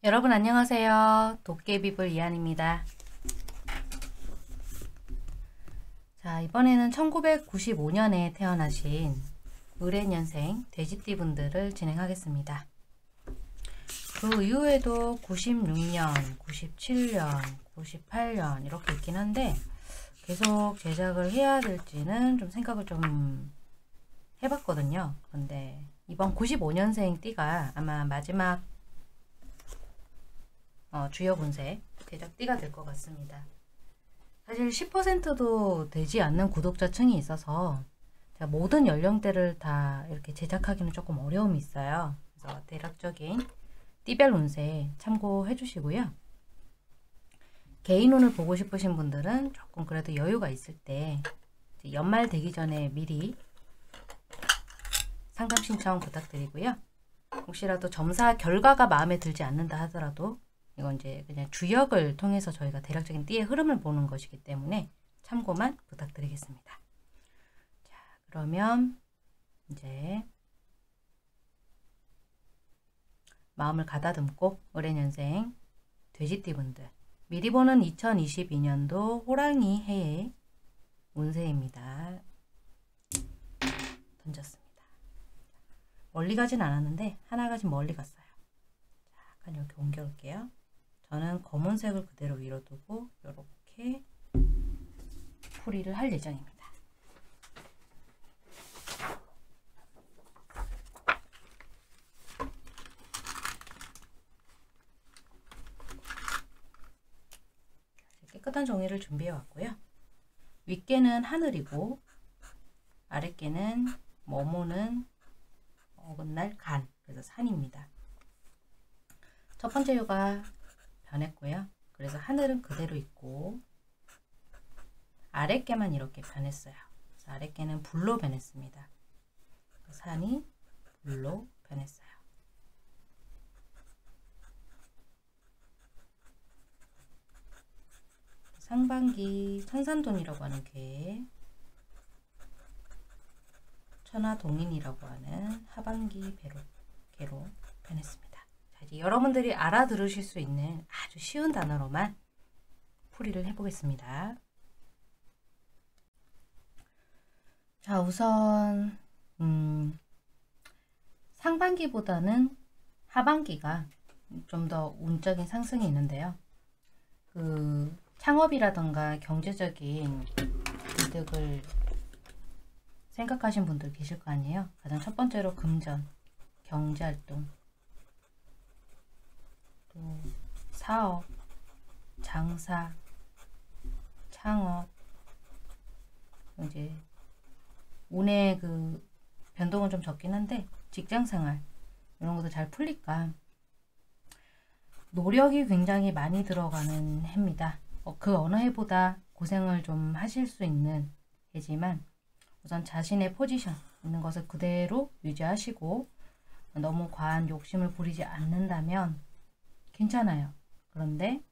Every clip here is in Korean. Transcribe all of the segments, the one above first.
여러분 안녕하세요. 도깨비불 이한입니다. 자, 이번에는 1995년에 태어나신 을해년생 돼지띠분들을 진행하겠습니다. 그 이후에도 96년, 97년, 98년 이렇게 있긴 한데 계속 제작을 해야 될지는 좀 생각을 좀 해봤거든요. 그런데 이번 95년생 띠가 아마 마지막 주역 운세 대작띠가 될 것 같습니다. 사실 10%도 되지 않는 구독자층이 있어서 제가 모든 연령대를 다 이렇게 제작하기는 조금 어려움이 있어요. 그래서 대략적인 띠별 운세 참고해 주시고요. 개인운을 보고 싶으신 분들은 조금 그래도 여유가 있을 때 연말 되기 전에 미리 상담 신청 부탁드리고요. 혹시라도 점사 결과가 마음에 들지 않는다 하더라도 이건 이제 그냥 주역을 통해서 저희가 대략적인 띠의 흐름을 보는 것이기 때문에 참고만 부탁드리겠습니다. 자, 그러면 이제 마음을 가다듬고 을해년생 돼지띠분들 미리 보는 2022년도 호랑이 해의 운세입니다. 던졌습니다. 멀리 가진 않았는데 하나가 좀 멀리 갔어요. 자, 약간 이렇게 옮겨올게요. 저는 검은색을 그대로 위로 두고 이렇게 풀이를 할 예정입니다. 깨끗한 종이를 준비해 왔고요. 윗개는 하늘이고 아랫개는 머무는 어긋날 간, 그래서 산입니다. 첫 번째 요가 변했고요. 그래서 하늘은 그대로 있고 아랫개만 이렇게 변했어요. 그래서 아랫개는 불로 변했습니다. 산이 불로 변했어요. 상반기 천산돈이라고 하는 개, 천하동인이라고 하는 하반기 개로 변했습니다. 자, 이제 여러분들이 알아들으실 수 있는 아주 쉬운 단어로만 풀이를 해보겠습니다. 자, 우선 상반기보다는 하반기가 좀 더 운적인 상승이 있는데요. 그 창업이라던가 경제적인 이득을 생각하신 분들 계실 거 아니에요. 가장 첫 번째로 금전, 경제활동, 또 사업, 장사, 창업, 이제 운의 그 변동은 좀 적긴 한데 직장생활 이런 것도 잘 풀릴까. 노력이 굉장히 많이 들어가는 해입니다. 그 어느 해보다 고생을 좀 하실 수 있는 해지만 우선 자신의 포지션 있는 것을 그대로 유지하시고 너무 과한 욕심을 부리지 않는다면 괜찮아요. 그런데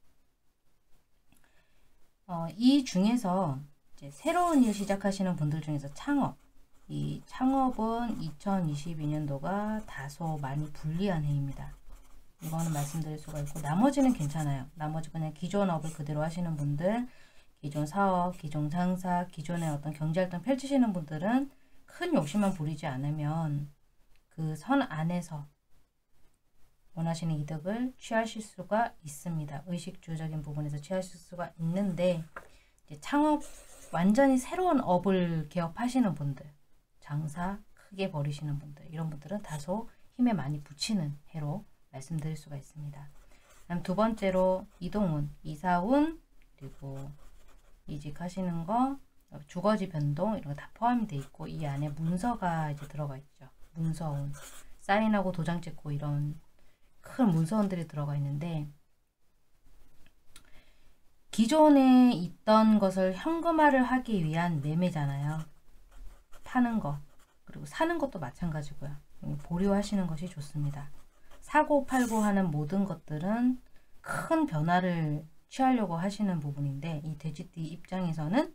이 중에서 이제 새로운 일 시작하시는 분들 중에서 이 창업은 2022년도가 다소 많이 불리한 해입니다. 이거는 말씀드릴 수가 있고 나머지는 괜찮아요. 나머지 그냥 기존 업을 그대로 하시는 분들, 기존 사업, 기존 장사, 기존의 어떤 경제활동 펼치시는 분들은 큰 욕심만 부리지 않으면 그 선 안에서 원하시는 이득을 취하실 수가 있습니다. 의식주적인 부분에서 취하실 수가 있는데 이제 창업 완전히 새로운 업을 개업하시는 분들, 장사 크게 벌이시는 분들 이런 분들은 다소 힘에 많이 붙이는 해로 말씀드릴 수가 있습니다. 그다음 두 번째로 이동운, 이사운, 그리고 이직하시는 거, 주거지 변동 이런 거 다 포함이 돼 있고 이 안에 문서가 이제 들어가 있죠. 문서운, 사인하고 도장 찍고 이런 큰 문서운들이 들어가 있는데 기존에 있던 것을 현금화를 하기 위한 매매잖아요. 파는 거, 그리고 사는 것도 마찬가지고요. 보류하시는 것이 좋습니다. 사고 팔고 하는 모든 것들은 큰 변화를 취하려고 하시는 부분인데 이 돼지띠 입장에서는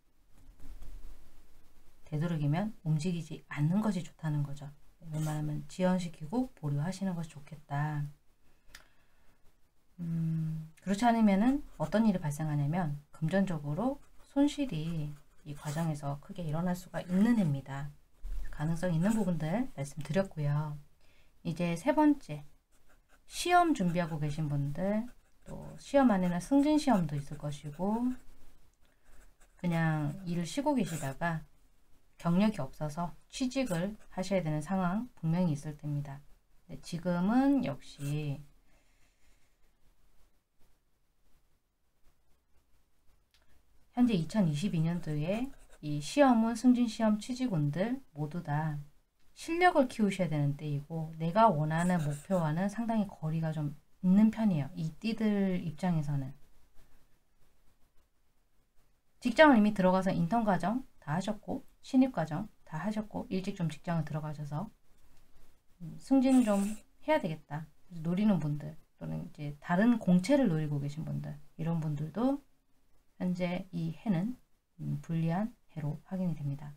되도록이면 움직이지 않는 것이 좋다는 거죠. 웬만하면 지연시키고 보류하시는 것이 좋겠다. 그렇지 않으면은 어떤 일이 발생하냐면 금전적으로 손실이 이 과정에서 크게 일어날 수가 있는 해입니다. 가능성 있는 부분들 말씀드렸고요. 이제 세 번째, 시험 준비하고 계신 분들, 또 시험 안에는 승진 시험도 있을 것이고, 그냥 일을 쉬고 계시다가 경력이 없어서 취직을 하셔야 되는 상황 분명히 있을 텐입니다. 지금은 역시 현재 2022년도에 이 시험운, 승진시험, 취직운들 모두 다 실력을 키우셔야 되는 때이고, 내가 원하는 목표와는 상당히 거리가 좀 있는 편이에요. 이 띠들 입장에서는. 직장을 이미 들어가서 인턴 과정 다 하셨고, 신입 과정 다 하셨고, 일찍 좀 직장을 들어가셔서 승진 좀 해야 되겠다 노리는 분들, 또는 이제 다른 공채를 노리고 계신 분들, 이런 분들도 현재 이 해는 불리한 해로 확인이 됩니다.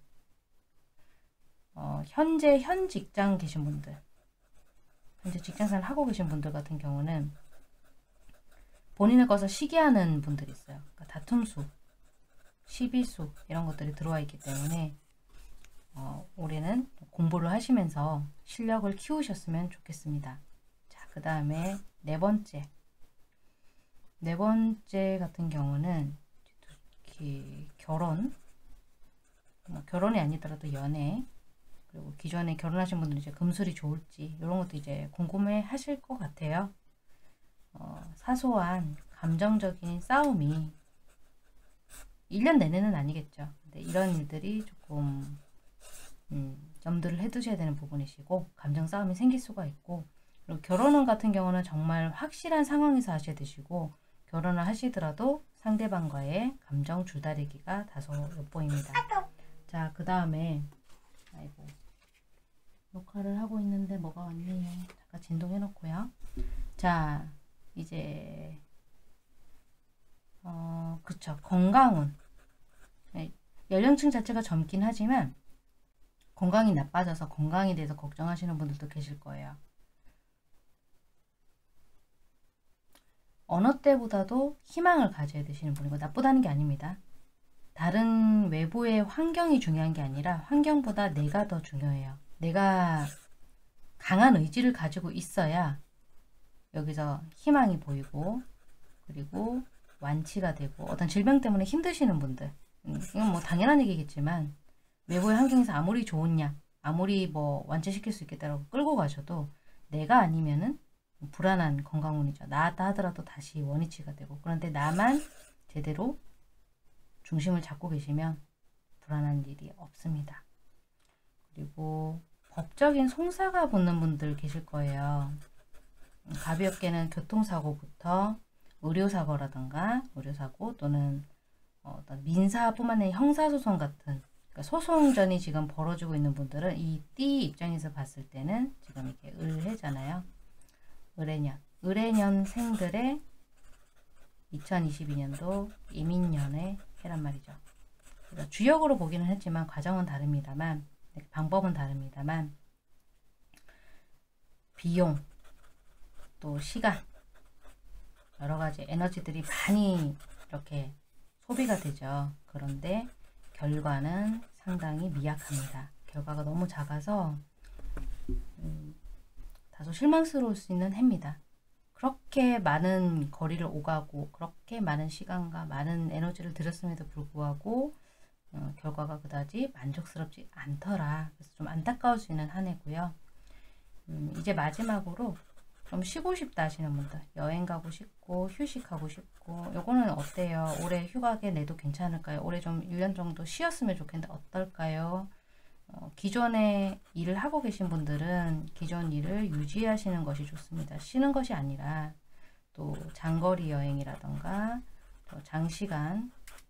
현재 현 직장 계신 분들, 현재 직장생활 하고 계신 분들 같은 경우는 본인의 것을 시기하는 분들이 있어요. 그러니까 다툼수, 시비수 이런 것들이 들어와 있기 때문에 올해는 공부를 하시면서 실력을 키우셨으면 좋겠습니다. 자, 그 다음에 네 번째 같은 경우는 결혼, 결혼이 아니더라도 연애, 그리고 기존에 결혼하신 분들은 이제 금술이 좋을지 이런 것도 이제 궁금해 하실 것 같아요. 사소한 감정적인 싸움이 1년 내내는 아니겠죠. 근데 이런 일들이 조금 염두를 해두셔야 되는 부분이시고, 감정 싸움이 생길 수가 있고, 그리고 결혼운 같은 경우는 정말 확실한 상황에서 하셔야 되시고, 결혼을 하시더라도 상대방과의 감정 줄다리기가 다소 엿보입니다. 자, 그 다음에 아이고, 녹화를 하고 있는데 뭐가 왔네요. 잠깐 진동해 놓고요. 자, 이제 그쵸, 건강운. 연령층 자체가 젊긴 하지만 건강이 나빠져서 건강에 대해서 걱정하시는 분들도 계실 거예요. 어느 때보다도 희망을 가져야 되시는 분이고, 나쁘다는 게 아닙니다. 다른 외부의 환경이 중요한 게 아니라 환경보다 내가 더 중요해요. 내가 강한 의지를 가지고 있어야 여기서 희망이 보이고, 그리고 완치가 되고, 어떤 질병 때문에 힘드시는 분들, 이건 뭐 당연한 얘기겠지만 외부의 환경에서 아무리 좋은 약, 아무리 뭐 완치시킬 수 있겠다라고 끌고 가셔도 내가 아니면은 불안한 건강운이죠. 나았다 하더라도 다시 원위치가 되고, 그런데 나만 제대로 중심을 잡고 계시면 불안한 일이 없습니다. 그리고 법적인 송사가 붙는 분들 계실 거예요. 가볍게는 교통사고부터 의료사고라든가, 의료사고 또는 어떤 민사뿐만 아니라 형사소송 같은, 그러니까 소송전이 지금 벌어지고 있는 분들은 이 띠 입장에서 봤을 때는 지금 이렇게 을해잖아요. 을해년생들의 2022년도 이민년의 해란 말이죠. 그러니까 주역으로 보기는 했지만 과정은 다릅니다만, 방법은 다릅니다만, 비용, 또 시간, 여러가지 에너지들이 많이 이렇게 소비가 되죠. 그런데 결과는 상당히 미약합니다. 결과가 너무 작아서 다소 실망스러울 수 있는 해입니다. 그렇게 많은 거리를 오가고 그렇게 많은 시간과 많은 에너지를 들였음에도 불구하고 결과가 그다지 만족스럽지 않더라. 그래서 좀 안타까울 수 있는 한 해고요. 이제 마지막으로 좀 쉬고 싶다 하시는 분들, 여행 가고 싶고 휴식하고 싶고, 요거는 어때요? 올해 휴가게 내도 괜찮을까요? 올해 좀 1년 정도 쉬었으면 좋겠는데 어떨까요? 기존에 일을 하고 계신 분들은 기존 일을 유지하시는 것이 좋습니다. 쉬는 것이 아니라 또 장거리 여행이라던가 또 장시간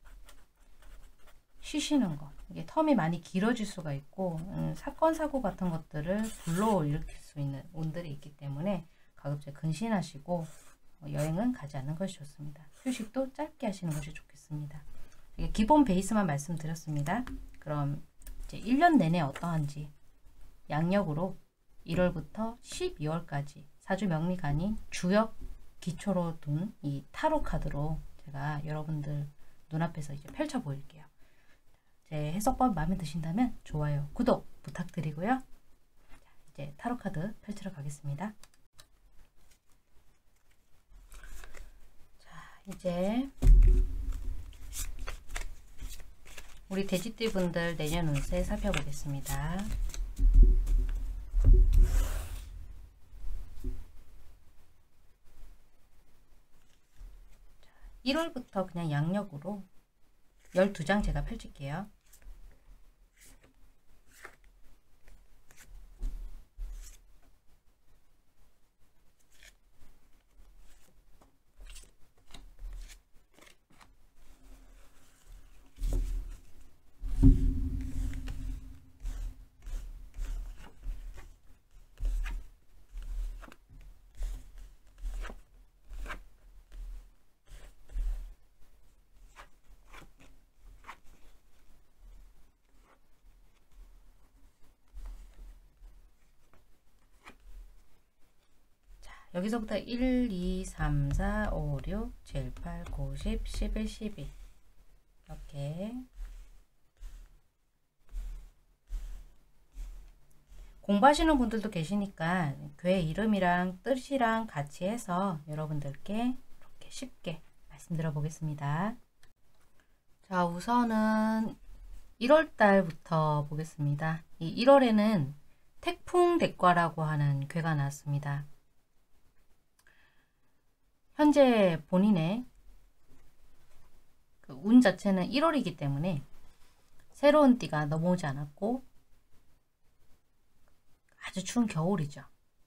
쉬시는 것, 이게 텀이 많이 길어질 수가 있고 사건 사고 같은 것들을 불러일으킬 수 있는 운들이 있기 때문에 가급적 근신하시고 여행은 가지 않는 것이 좋습니다. 휴식도 짧게 하시는 것이 좋겠습니다. 기본 베이스만 말씀드렸습니다. 그럼 이제 1년 내내 어떠한지 양력으로 1월부터 12월까지 사주 명리간이 주역 기초로 둔 이 타로 카드로 제가 여러분들 눈앞에서 이제 펼쳐 보일게요. 제 해석법 마음에 드신다면 좋아요, 구독 부탁드리고요. 이제 타로 카드 펼치러 가겠습니다. 자, 이제 우리 돼지띠 분들 내년 운세 살펴보겠습니다. 1월부터 그냥 양력으로 12장 제가 펼칠게요. 여기서부터 1, 2, 3, 4, 5, 6, 7, 8, 9, 10, 11, 12 이렇게 공부하시는 분들도 계시니까 괴 이름이랑 뜻이랑 같이 해서 여러분들께 이렇게 쉽게 말씀드려 보겠습니다. 자, 우선은 1월달부터 보겠습니다. 이 1월에는 태풍대과라고 하는 괴가 나왔습니다. 현재 본인의 그 운 자체는 1월이기 때문에 새로운 띠가 넘어오지 않았고 아주 추운 겨울이죠.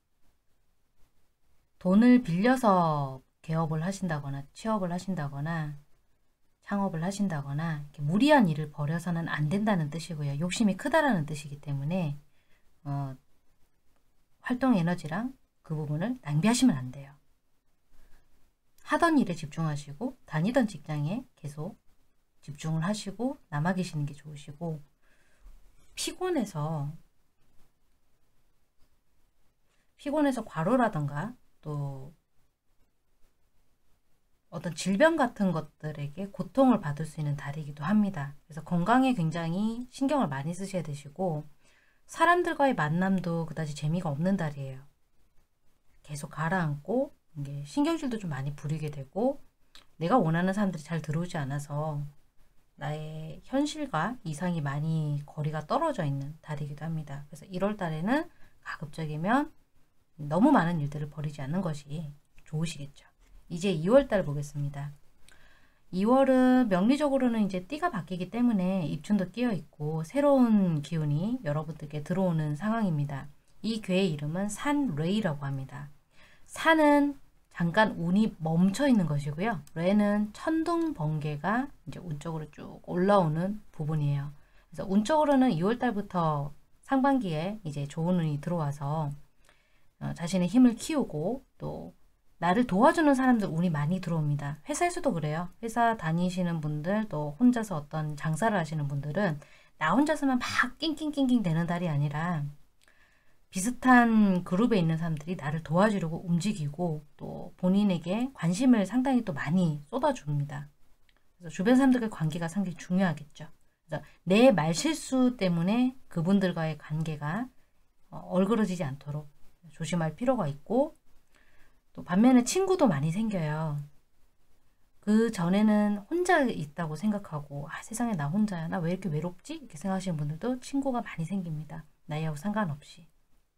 돈을 빌려서 개업을 하신다거나 취업을 하신다거나 창업을 하신다거나 이렇게 무리한 일을 벌여서는 안 된다는 뜻이고요. 욕심이 크다라는 뜻이기 때문에 활동 에너지랑 그 부분을 낭비하시면 안 돼요. 하던 일에 집중하시고 다니던 직장에 계속 집중을 하시고 남아 계시는 게 좋으시고, 피곤해서 과로라던가 또 어떤 질병 같은 것들에게 고통을 받을 수 있는 달이기도 합니다. 그래서 건강에 굉장히 신경을 많이 쓰셔야 되시고, 사람들과의 만남도 그다지 재미가 없는 달이에요. 계속 가라앉고 이게 신경질도 좀 많이 부리게 되고, 내가 원하는 사람들이 잘 들어오지 않아서 나의 현실과 이상이 많이 거리가 떨어져 있는 달이기도 합니다. 그래서 1월 달에는 가급적이면 너무 많은 일들을 벌이지 않는 것이 좋으시겠죠. 이제 2월 달 보겠습니다. 2월은 명리적으로는 이제 띠가 바뀌기 때문에 입춘도 끼어 있고 새로운 기운이 여러분들께 들어오는 상황입니다. 이 괴의 이름은 산레이라고 합니다. 산은 잠깐 운이 멈춰 있는 것이고요. 레는 천둥 번개가 이제 운쪽으로 쭉 올라오는 부분이에요. 그래서 운쪽으로는 2월 달부터 상반기에 이제 좋은 운이 들어와서 자신의 힘을 키우고 또 나를 도와주는 사람들 운이 많이 들어옵니다. 회사에서도 그래요. 회사 다니시는 분들, 또 혼자서 어떤 장사를 하시는 분들은 나 혼자서만 막 낑낑낑낑 되는 달이 아니라 비슷한 그룹에 있는 사람들이 나를 도와주려고 움직이고 또 본인에게 관심을 상당히 또 많이 쏟아줍니다. 그래서 주변 사람들과의 관계가 상당히 중요하겠죠. 그래서 내 말실수 때문에 그분들과의 관계가 얼그러지지 않도록 조심할 필요가 있고, 또 반면에 친구도 많이 생겨요. 그 전에는 혼자 있다고 생각하고 세상에 나 혼자야, 나 왜 이렇게 외롭지? 이렇게 생각하시는 분들도 친구가 많이 생깁니다. 나이하고 상관없이.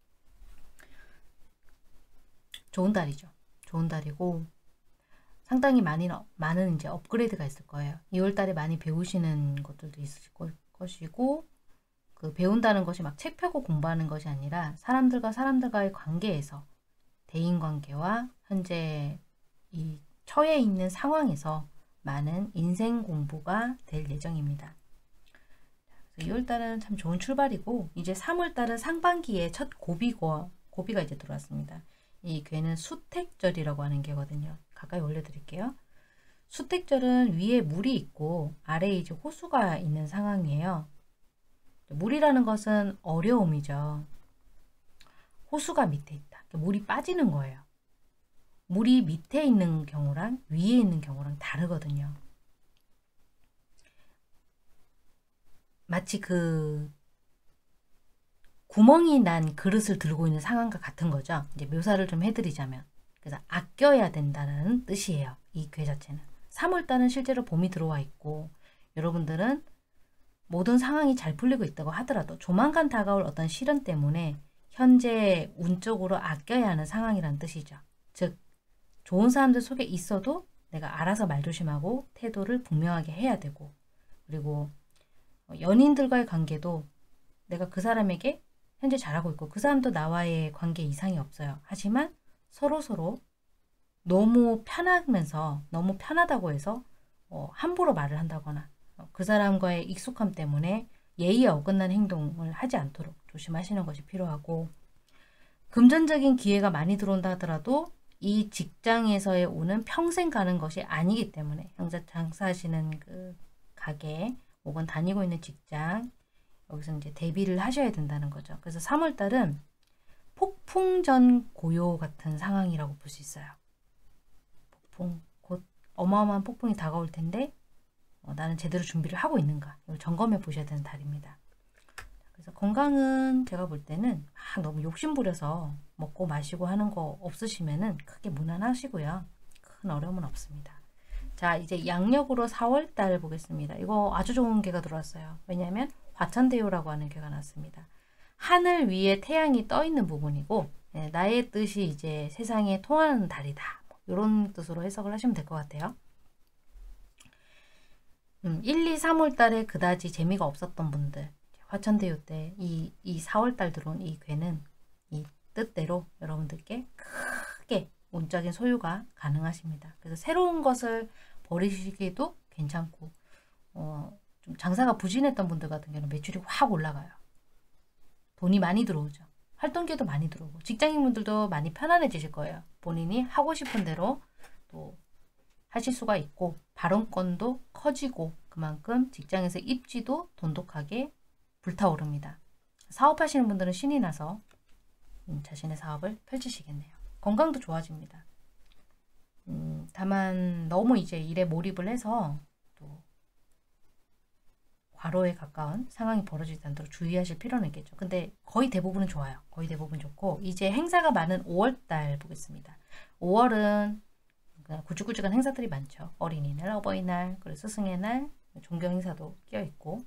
좋은 달이죠. 좋은 달이고 상당히 많은 이제 업그레이드가 있을 거예요. 2월 달에 많이 배우시는 것들도 있을 것이고, 그 배운다는 것이 막 책 펴고 공부하는 것이 아니라 사람들과의 관계에서 대인관계와 현재 이 처해 있는 상황에서 많은 인생 공부가 될 예정입니다. 2월달은 참 좋은 출발이고, 이제 3월달은 상반기에 첫 고비가 이제 들어왔습니다. 이 괴는 수택절이라고 하는 게거든요. 가까이 올려드릴게요. 수택절은 위에 물이 있고 아래에 이제 호수가 있는 상황이에요. 물이라는 것은 어려움이죠. 호수가 밑에 있다. 물이 빠지는 거예요. 물이 밑에 있는 경우랑 위에 있는 경우랑 다르거든요. 마치 그 구멍이 난 그릇을 들고 있는 상황과 같은 거죠. 이제 묘사를 좀 해드리자면. 그래서 아껴야 된다는 뜻이에요. 이 괴 자체는. 3월달은 실제로 봄이 들어와 있고 여러분들은 모든 상황이 잘 풀리고 있다고 하더라도 조만간 다가올 어떤 시련 때문에 현재 운적으로 아껴야 하는 상황이라는 뜻이죠. 즉 좋은 사람들 속에 있어도 내가 알아서 말 조심하고 태도를 분명하게 해야 되고 그리고 연인들과의 관계도 내가 그 사람에게 현재 잘하고 있고 그 사람도 나와의 관계 이상이 없어요. 하지만 서로서로 너무 편하면서 너무 편하다고 해서 함부로 말을 한다거나 그 사람과의 익숙함 때문에 예의에 어긋난 행동을 하지 않도록 조심하시는 것이 필요하고 금전적인 기회가 많이 들어온다 하더라도 이 직장에서의 오는 평생 가는 것이 아니기 때문에 현재 장사하시는 그 가게 혹은 다니고 있는 직장 여기서 이제 대비를 하셔야 된다는 거죠. 그래서 3월달은 폭풍전 고요 같은 상황이라고 볼 수 있어요. 폭풍, 곧 어마어마한 폭풍이 다가올 텐데 나는 제대로 준비를 하고 있는가 이걸 점검해 보셔야 되는 달입니다. 그래서 건강은 제가 볼 때는 너무 욕심부려서 먹고 마시고 하는 거 없으시면은 크게 무난하시고요. 큰 어려움은 없습니다. 자, 이제 양력으로 4월달 보겠습니다. 이거 아주 좋은 괴가 들어왔어요. 왜냐하면 화천대유라고 하는 괴가 나왔습니다. 하늘 위에 태양이 떠 있는 부분이고 나의 뜻이 이제 세상에 통하는 달이다. 이런 뜻으로 해석을 하시면 될 것 같아요. 1, 2, 3월 달에 그다지 재미가 없었던 분들 화천대유 때 이 4월 달 들어온 이 괴는 이 뜻대로 여러분들께 크게 운적인 소유가 가능하십니다. 그래서 새로운 것을 버리시기도 괜찮고 좀 장사가 부진했던 분들 같은 경우는 매출이 확 올라가요. 돈이 많이 들어오죠. 활동기도 많이 들어오고 직장인분들도 많이 편안해지실 거예요. 본인이 하고 싶은 대로 또 하실 수가 있고 발언권도 커지고 그만큼 직장에서 입지도 돈독하게 불타오릅니다. 사업하시는 분들은 신이 나서 자신의 사업을 펼치시겠네요. 건강도 좋아집니다. 다만 너무 이제 일에 몰입을 해서 또 과로에 가까운 상황이 벌어지지 않도록 주의하실 필요는 있겠죠. 근데 거의 대부분은 좋아요. 거의 대부분 좋고 이제 행사가 많은 5월달 보겠습니다. 5월은 굵직굵직한 행사들이 많죠. 어린이날, 어버이날, 그리고 스승의 날, 종교 행사도 끼어있고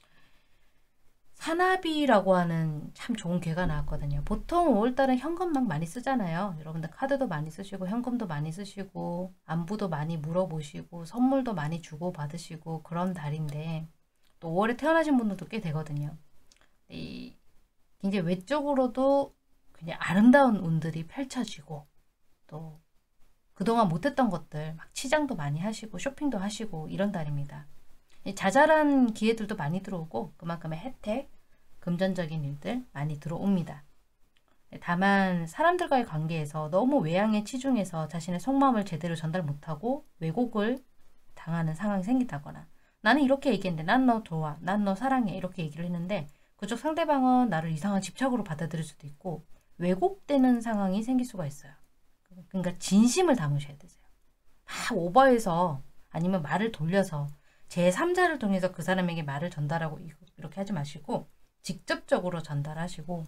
사나비라고 하는 참 좋은 괴가 나왔거든요. 보통 5월달은 현금 막 많이 쓰잖아요. 여러분들 카드도 많이 쓰시고 현금도 많이 쓰시고 안부도 많이 물어보시고 선물도 많이 주고 받으시고 그런 달인데 또 5월에 태어나신 분들도 꽤 되거든요. 굉장히 외적으로도 굉장히 아름다운 운들이 펼쳐지고 또 그동안 못했던 것들 막 치장도 많이 하시고 쇼핑도 하시고 이런 달입니다. 자잘한 기회들도 많이 들어오고 그만큼의 혜택, 금전적인 일들 많이 들어옵니다. 다만 사람들과의 관계에서 너무 외향에 치중해서 자신의 속마음을 제대로 전달 못하고 왜곡을 당하는 상황이 생긴다거나 나는 이렇게 얘기했는데 난 너 좋아, 난 너 사랑해 이렇게 얘기를 했는데 그쪽 상대방은 나를 이상한 집착으로 받아들일 수도 있고 왜곡되는 상황이 생길 수가 있어요. 그러니까 진심을 담으셔야 되세요. 막 오버해서 아니면 말을 돌려서 제3자를 통해서 그 사람에게 말을 전달하고 이렇게 하지 마시고 직접적으로 전달하시고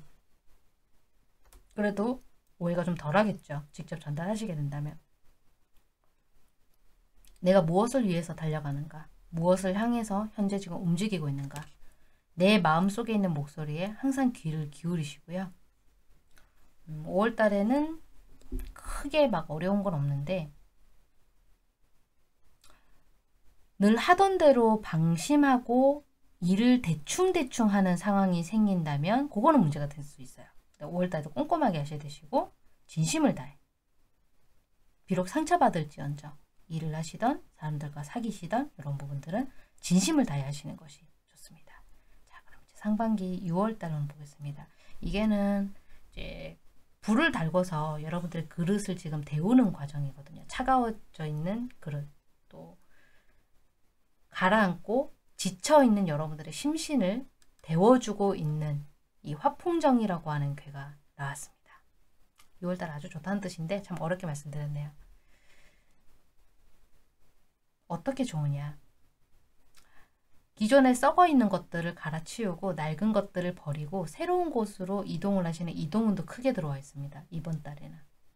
그래도 오해가 좀 덜하겠죠. 직접 전달하시게 된다면 내가 무엇을 위해서 달려가는가 무엇을 향해서 현재 지금 움직이고 있는가 내 마음속에 있는 목소리에 항상 귀를 기울이시고요. 5월 달에는 크게 막 어려운 건 없는데 늘 하던 대로 방심하고 일을 대충대충 하는 상황이 생긴다면 그거는 문제가 될 수 있어요. 5월달도 꼼꼼하게 하셔야 되시고 진심을 다해 비록 상처받을지언정 일을 하시던 사람들과 사귀시던 이런 부분들은 진심을 다해 하시는 것이 좋습니다. 자, 그럼 이제 상반기 6월달 한번 보겠습니다. 이게는 이제 불을 달궈서 여러분들 그릇을 지금 데우는 과정이거든요. 차가워져 있는 그릇 또 가라앉고 지쳐있는 여러분들의 심신을 데워주고 있는 이 화풍정이라고 하는 괴가 나왔습니다. 6월달 아주 좋다는 뜻인데 참 어렵게 말씀드렸네요. 어떻게 좋으냐? 기존에 썩어 있는 것들을 갈아치우고 낡은 것들을 버리고 새로운 곳으로 이동을 하시는 이동운도 크게 들어와 있습니다. 이번 달에는.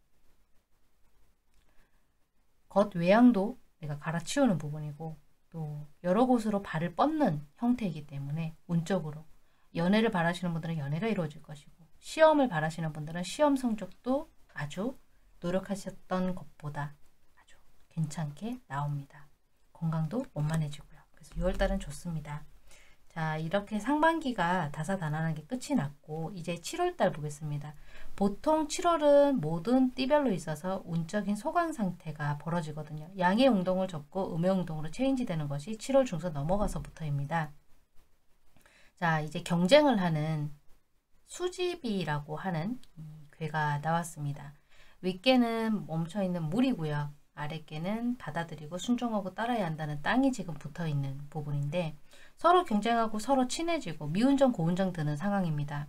겉 외양도 내가 갈아치우는 부분이고 또 여러 곳으로 발을 뻗는 형태이기 때문에 운적으로 연애를 바라시는 분들은 연애가 이루어질 것이고 시험을 바라시는 분들은 시험 성적도 아주 노력하셨던 것보다 아주 괜찮게 나옵니다. 건강도 원만해지고요. 그래서 6월달은 좋습니다. 자, 이렇게 상반기가 다사다난하게 끝이 났고 이제 7월달 보겠습니다. 보통 7월은 모든 띠별로 있어서 운적인 소강 상태가 벌어지거든요. 양의 운동을 접고 음의 운동으로 체인지 되는 것이 7월 중순 넘어가서부터입니다. 자, 이제 경쟁을 하는 수집이라고 하는 괴가 나왔습니다. 윗개는 멈춰있는 물이고요. 아랫개는 받아들이고 순종하고 따라야 한다는 땅이 지금 붙어있는 부분인데 서로 경쟁하고 서로 친해지고 미운정 고운정 드는 상황입니다.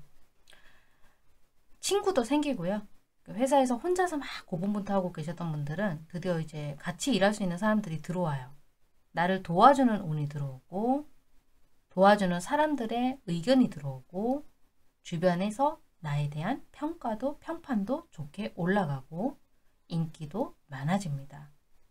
친구도 생기고요. 회사에서 혼자서 막 고분분투하고 계셨던 분들은 드디어 이제 같이 일할 수 있는 사람들이 들어와요. 나를 도와주는 운이 들어오고 도와주는 사람들의 의견이 들어오고 주변에서 나에 대한 평가도 평판도 좋게 올라가고 인기도 많아집니다.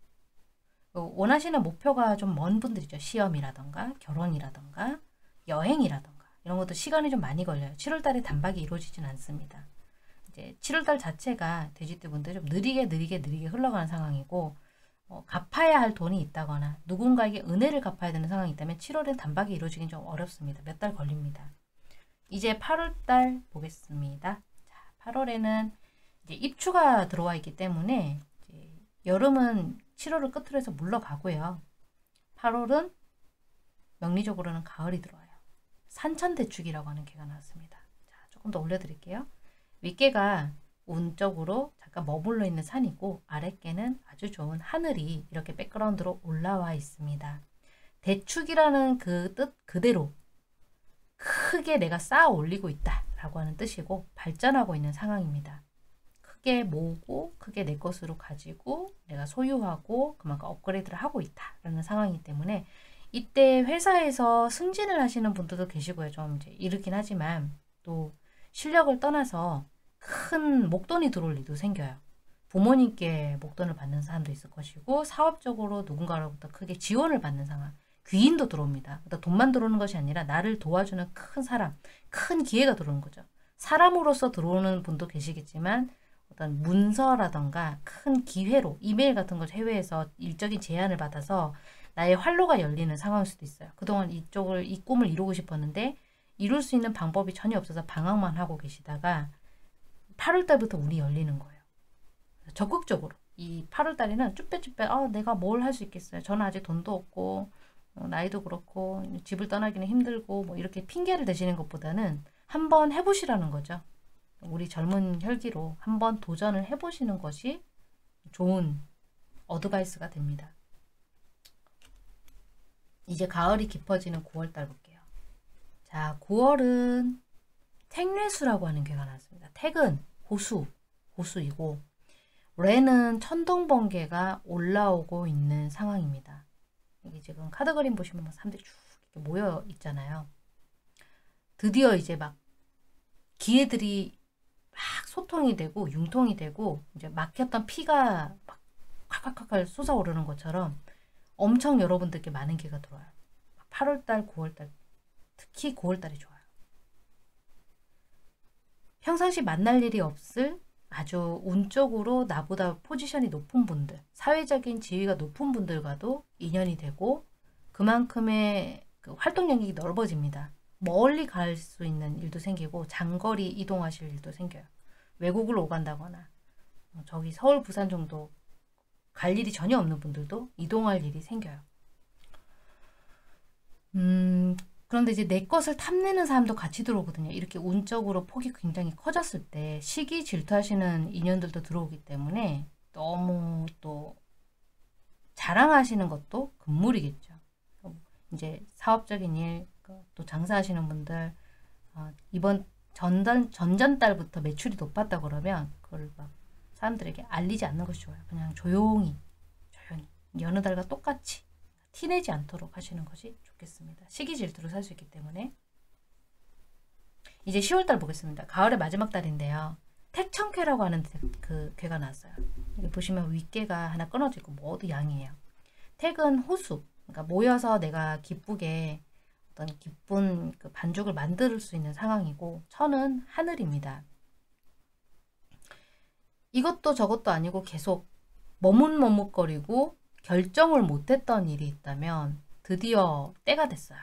원하시는 목표가 좀 먼 분들이죠. 시험이라던가 결혼이라던가 여행이라던가 이런 것도 시간이 좀 많이 걸려요. 7월달에 단박에 이루어지진 않습니다. 이제 7월달 자체가 돼지띠 분들이 좀 느리게 흘러가는 상황이고 갚아야 할 돈이 있다거나 누군가에게 은혜를 갚아야 되는 상황이 있다면 7월엔 단박에 이루어지긴 좀 어렵습니다. 몇 달 걸립니다. 이제 8월달 보겠습니다. 자, 8월에는 이제 입추가 들어와 있기 때문에 이제 여름은 7월을 끝으로 해서 물러가고요. 8월은 명리적으로는 가을이 들어와요. 산천대축이라고 하는 개가 나왔습니다. 자, 조금 더 올려드릴게요. 윗개가 운적으로 잠깐 머물러 있는 산이고 아랫개는 아주 좋은 하늘이 이렇게 백그라운드로 올라와 있습니다. 대축이라는 그 뜻 그대로 크게 내가 쌓아 올리고 있다 라고 하는 뜻이고 발전하고 있는 상황입니다. 크게 모으고 크게 내 것으로 가지고 내가 소유하고 그만큼 업그레이드를 하고 있다라는 상황이기 때문에 이때 회사에서 승진을 하시는 분들도 계시고요. 좀 이제 이르긴 하지만 또 실력을 떠나서 큰 목돈이 들어올 일도 생겨요. 부모님께 목돈을 받는 사람도 있을 것이고 사업적으로 누군가로부터 크게 지원을 받는 상황. 귀인도 들어옵니다. 돈만 들어오는 것이 아니라 나를 도와주는 큰 사람, 큰 기회가 들어오는 거죠. 사람으로서 들어오는 분도 계시겠지만 어떤 문서라던가 큰 기회로 이메일 같은 걸 해외에서 일적인 제안을 받아서 나의 활로가 열리는 상황일 수도 있어요. 그동안 이 꿈을 이루고 싶었는데 이룰 수 있는 방법이 전혀 없어서 방황만 하고 계시다가 8월달부터 운이 열리는 거예요. 적극적으로 이 8월달에는 쭈뼛쭈뼛 내가 뭘 할 수 있겠어요. 저는 아직 돈도 없고 나이도 그렇고 집을 떠나기는 힘들고 뭐 이렇게 핑계를 대시는 것보다는 한번 해보시라는 거죠. 우리 젊은 혈기로 한번 도전을 해보시는 것이 좋은 어드바이스가 됩니다. 이제 가을이 깊어지는 9월달 볼게요. 자, 9월은 택뇌수라고 하는 괴가 나왔습니다. 택은 호수이고 레는 천둥번개가 올라오고 있는 상황입니다. 여기 지금 카드 그림 보시면 사람들이 쭉 이렇게 모여 있잖아요. 드디어 이제 막 기회들이 막 소통이 되고 융통이 되고 이제 막혔던 피가 막 콸콸콸 솟아오르는 것처럼 엄청 여러분들께 많은 기회가 들어와요. 8월달, 9월달, 특히 9월달이 좋아요. 평상시 만날 일이 없을 아주 운적으로 나보다 포지션이 높은 분들, 사회적인 지위가 높은 분들과도 인연이 되고 그만큼의 그 활동 영역이 넓어집니다. 멀리 갈 수 있는 일도 생기고 장거리 이동하실 일도 생겨요. 외국을 오간다거나 저기 서울, 부산 정도 갈 일이 전혀 없는 분들도 이동할 일이 생겨요. 그런데 이제 내 것을 탐내는 사람도 같이 들어오거든요. 이렇게 운적으로 폭이 굉장히 커졌을 때 시기 질투하시는 인연들도 들어오기 때문에 너무 또 자랑하시는 것도 금물이겠죠. 이제 사업적인 일, 또 장사하시는 분들 이번 전전달부터 매출이 높았다 그러면 그 그걸 막 사람들에게 알리지 않는 것이 좋아요. 그냥 조용히 여느 달과 똑같이 티내지 않도록 하시는 것이 좋겠습니다. 시기 질투로 살 수 있기 때문에. 이제 10월달 보겠습니다. 가을의 마지막 달인데요. 택천쾌라고 하는 그 쾌가 나왔어요. 여기 보시면 윗괴가 하나 끊어져 있고 모두 양이에요. 택은 호수, 그러니까 모여서 내가 기쁘게 어떤 기쁜 그 반죽을 만들 수 있는 상황이고, 천은 하늘입니다. 이것도 저것도 아니고 계속 머뭇머뭇거리고 결정을 못했던 일이 있다면 드디어 때가 됐어요.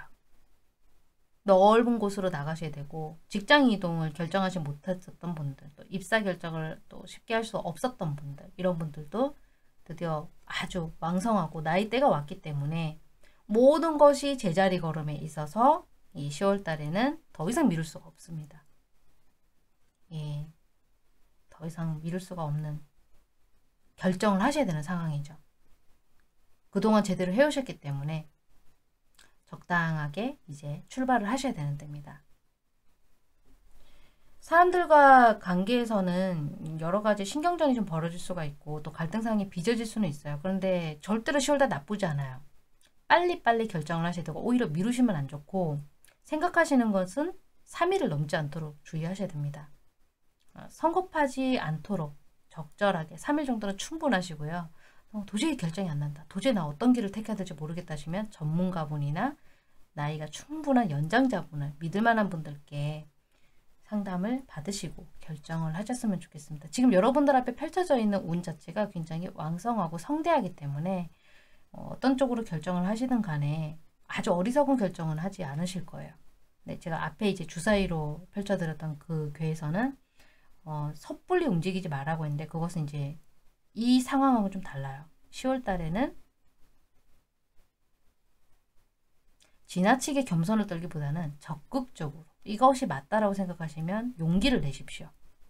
넓은 곳으로 나가셔야 되고, 직장 이동을 결정하지 못했었던 분들, 또 입사 결정을 또 쉽게 할 수 없었던 분들, 이런 분들도 드디어 아주 왕성하고 나이대가 왔기 때문에 모든 것이 제자리 걸음에 있어서 이 10월 달에는 더 이상 미룰 수가 없습니다. 예, 더 이상 미룰 수가 없는 결정을 하셔야 되는 상황이죠. 그동안 제대로 해오셨기 때문에 적당하게 이제 출발을 하셔야 되는 때입니다. 사람들과 관계에서는 여러 가지 신경전이 좀 벌어질 수가 있고 또 갈등상이 빚어질 수는 있어요. 그런데 절대로 10월달 나쁘지 않아요. 빨리빨리 결정을 하셔야 되고, 오히려 미루시면 안 좋고, 생각하시는 것은 3일을 넘지 않도록 주의하셔야 됩니다. 성급하지 않도록 적절하게 3일 정도는 충분하시고요. 도저히 결정이 안 난다, 도저히 나 어떤 길을 택해야 될지 모르겠다 하시면 전문가분이나 나이가 충분한 연장자분을 믿을 만한 분들께 상담을 받으시고 결정을 하셨으면 좋겠습니다. 지금 여러분들 앞에 펼쳐져 있는 운 자체가 굉장히 왕성하고 성대하기 때문에 어떤 쪽으로 결정을 하시든 간에 아주 어리석은 결정은 하지 않으실 거예요. 네, 제가 앞에 이제 주사위로 펼쳐드렸던 그 괴에서는 섣불리 움직이지 말라고 했는데, 그것은 이제 이 상황하고 좀 달라요. 10월 달에는 지나치게 겸손을 떨기보다는 적극적으로 이것이 맞다라고 생각하시면 용기를 내십시오.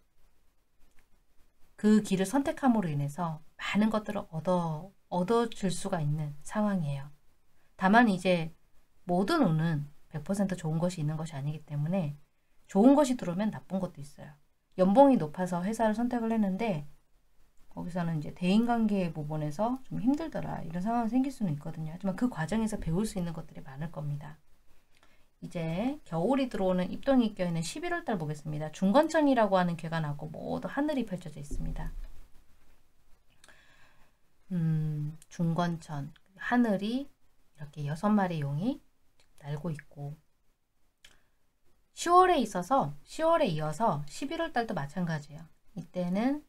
그 길을 선택함으로 인해서 많은 것들을 얻어줄 수가 있는 상황이에요. 다만 이제 모든 운은 100% 좋은 것이 있는 것이 아니기 때문에 좋은 것이 들어오면 나쁜 것도 있어요. 연봉이 높아서 회사를 선택을 했는데 거기서는 이제 대인관계 부분에서 좀 힘들더라, 이런 상황이 생길 수는 있거든요. 하지만 그 과정에서 배울 수 있는 것들이 많을 겁니다. 이제 겨울이 들어오는 입동이 껴있는 11월 달 보겠습니다. 중건천이라고 하는 괴가 나고 모두 하늘이 펼쳐져 있습니다. 중건천, 하늘이 이렇게 6마리 용이 날고 있고, 10월에 있어서 10월에 이어서 11월 달도 마찬가지예요. 이때는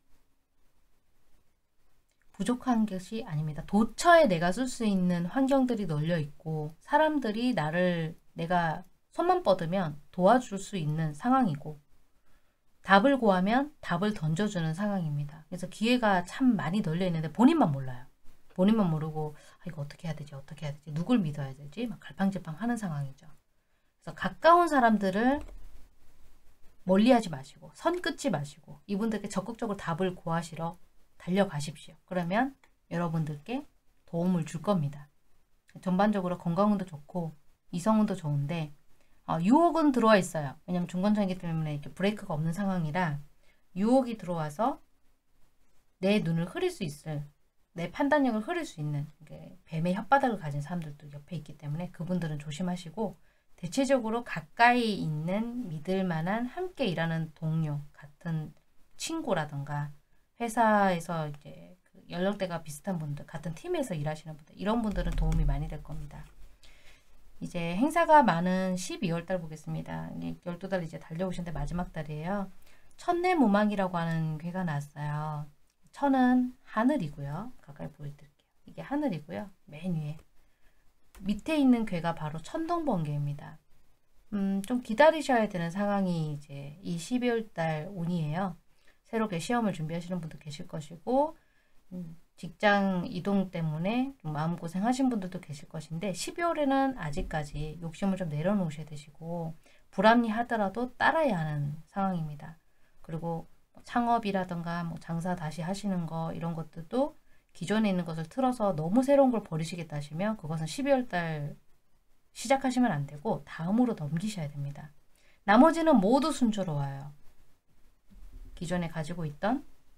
부족한 것이 아닙니다. 도처에 내가 쓸 수 있는 환경들이 널려 있고, 사람들이 내가 손만 뻗으면 도와줄 수 있는 상황이고, 답을 구하면 답을 던져주는 상황입니다. 그래서 기회가 참 많이 널려 있는데 본인만 몰라요. 본인만 모르고 이거 어떻게 해야 되지, 어떻게 해야 되지, 누굴 믿어야 되지, 막 갈팡질팡 하는 상황이죠. 그래서 가까운 사람들을 멀리하지 마시고 선 끊지 마시고 이분들께 적극적으로 답을 구하시러 달려가십시오. 그러면 여러분들께 도움을 줄 겁니다. 전반적으로 건강운도 좋고 이성운도 좋은데 유혹은 들어와 있어요. 왜냐면 중건천이기 때문에 이렇게 브레이크가 없는 상황이라 유혹이 들어와서 내 눈을 흐릴 수 있을, 내 판단력을 흐릴 수 있는 뱀의 혓바닥을 가진 사람들도 옆에 있기 때문에 그분들은 조심하시고, 대체적으로 가까이 있는 믿을 만한 함께 일하는 동료, 같은 친구라든가 회사에서 이제 그 연령대가 비슷한 분들, 같은 팀에서 일하시는 분들, 이런 분들은 도움이 많이 될 겁니다. 이제 행사가 많은 12월 달 보겠습니다. 12달 이제 달려오시는데 마지막 달이에요. 천내무망이라고 하는 괴가 나왔어요. 천은 하늘이고요. 가까이 보여드릴게요. 이게 하늘이고요. 맨 위에 밑에 있는 괴가 바로 천둥번개입니다. 좀 기다리셔야 되는 상황이 이제 이 12월 달 운이에요. 새롭게 시험을 준비하시는 분도 계실 것이고, 직장 이동 때문에 좀 마음고생 하신 분들도 계실 것인데, 12월에는 아직까지 욕심을 좀 내려놓으셔야 되시고, 불합리하더라도 따라야 하는 상황입니다. 그리고 창업이라든가 장사 다시 하시는 거, 이런 것들도 기존에 있는 것을 틀어서 너무 새로운 걸 버리시겠다 하시면 그것은 12월 달 시작하시면 안 되고 다음으로 넘기셔야 됩니다. 나머지는 모두 순조로워요. 기존에 가지고 있던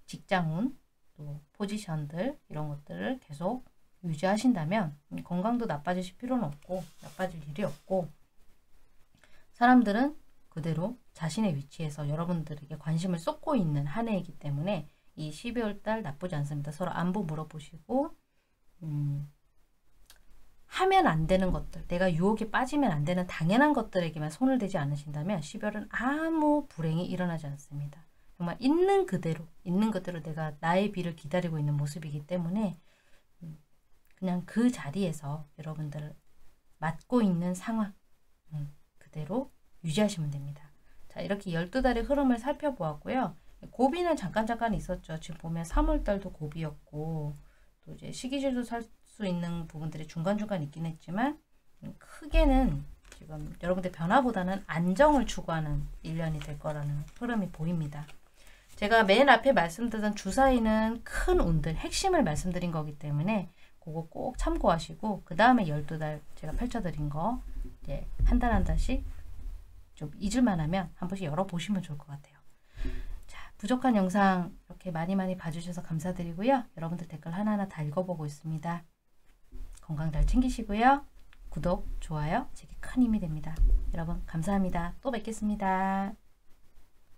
직장운, 또 포지션들 이런 것들을 계속 유지하신다면 건강도 나빠지실 필요는 없고 나빠질 일이 없고 사람들은 그대로 자신의 위치에서 여러분들에게 관심을 쏟고 있는 한 해이기 때문에 이 12월 달 나쁘지 않습니다. 서로 안부 물어보시고 하면 안 되는 것들, 내가 유혹에 빠지면 안 되는 당연한 것들에게만 손을 대지 않으신다면 12월은 아무 불행이 일어나지 않습니다. 정말 있는 그대로 내가 나의 비를 기다리고 있는 모습이기 때문에 그냥 그 자리에서 여러분들 맡고 있는 상황 그대로 유지하시면 됩니다. 자, 이렇게 12달의 흐름을 살펴보았고요. 고비는 잠깐 있었죠. 지금 보면 3월달도 고비였고 또 이제 시기질도 살 수 있는 부분들이 중간중간 있긴 했지만 크게는 지금 여러분들 변화보다는 안정을 추구하는 1년이 될 거라는 흐름이 보입니다. 제가 맨 앞에 말씀드린 주사위는 큰 운들, 핵심을 말씀드린 거기 때문에 그거 꼭 참고하시고 그 다음에 12달 제가 펼쳐드린 거 이제 한 달 한 달씩 좀 잊을만 하면 한 번씩 열어보시면 좋을 것 같아요. 자, 부족한 영상 이렇게 많이 봐주셔서 감사드리고요. 여러분들 댓글 하나하나 다 읽어보고 있습니다. 건강 잘 챙기시고요. 구독, 좋아요 제게 큰 힘이 됩니다. 여러분 감사합니다. 또 뵙겠습니다.